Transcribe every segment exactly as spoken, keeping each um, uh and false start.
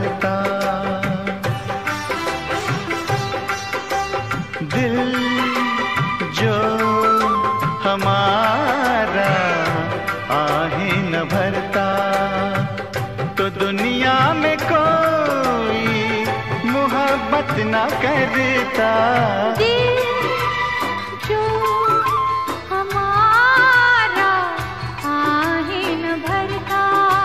भरता। दिल जो हमारा आहें न भरता, तो दुनिया में कोई मोहब्बत न करता। दिल जो हमारा आहें न भरता।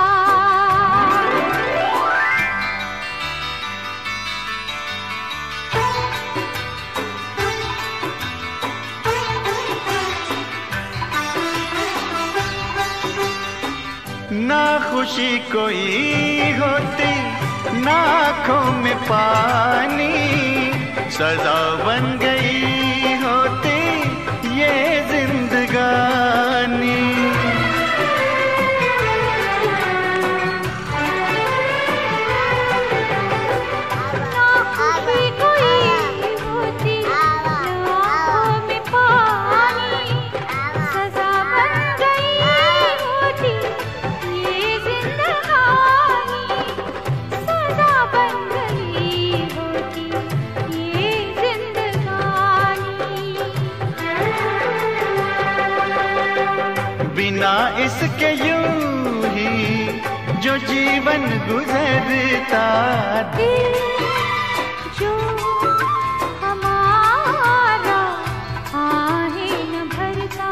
ना खुशी कोई होती ना आँखों में पानी, सजा बन गई होती ये जिंदगानी। ना खुशी कोई होती ना आँखों में पानी, सजा बन गई होती ये जिंदगानी। सजा बन गई होती ये जिंदगानी। बिना इसके यूं ही जो जीवन गुजरता। दिल जो हमारा आहें न भरता।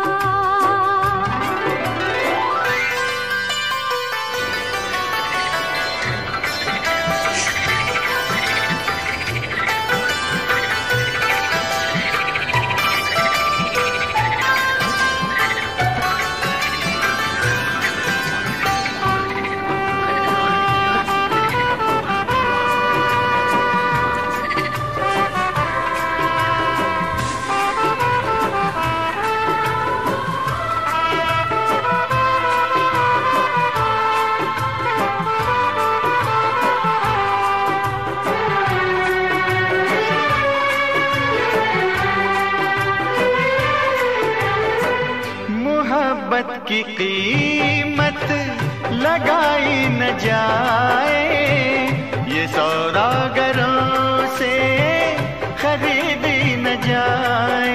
मोहब्बत की कीमत लगाई न जाए, ये सौदागरों से खरीदी न जाए।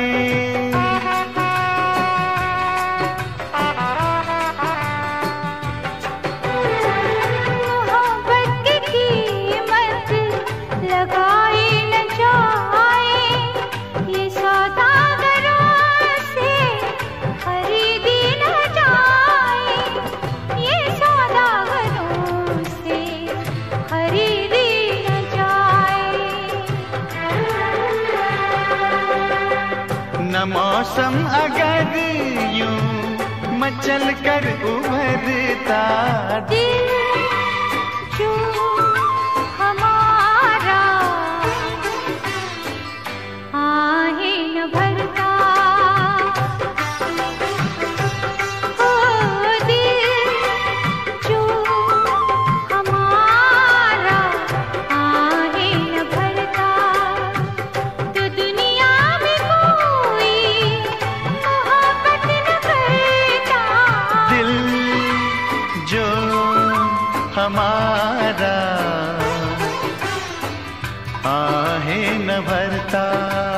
मोहब्बत की कीमत लगाई न जाए, ये सौदागरों से खरीदी न जाए। ये सौदागरों से खरीदी न जाए। न मौसम अगर यूं मचल कर उभरता। दिल जो हमारा आहें न भरता। ओ दिल जो हमारा आहें न भरता, तो दुनिया में कोई मोहब्बत न करता। दिल जो हमारा आहें न भरता।